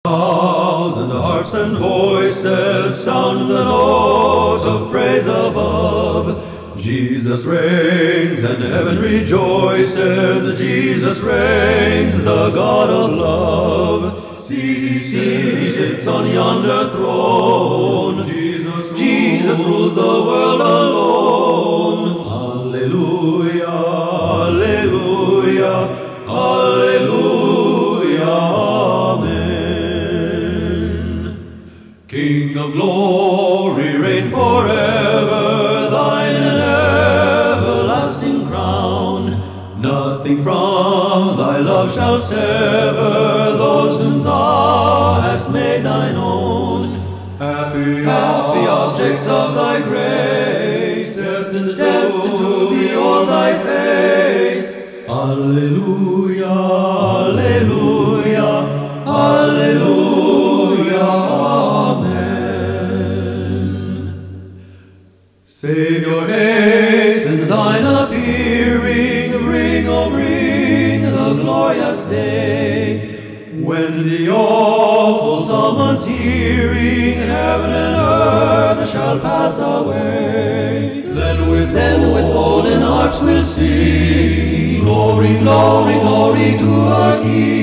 1,000 harps and voices sound the note of praise above. Jesus reigns and heaven rejoices. Jesus reigns, the God of love. See, he sits on yonder throne. Jesus rules the world alone. Alleluia, alleluia, alleluia, amen. King of glory, reign forever, thine an everlasting crown. Nothing from thy love shall sever those whom thou hast made thine own. Happy objects of thy grace, destined to behold thy face. Alleluia, alleluia, alleluia, amen. Savior, hasten thine appearing, bring, oh bring the glorious day, when the awful summons hearing, heaven and earth shall pass away. Then with golden harps we'll sing, glory, glory, glory to our King.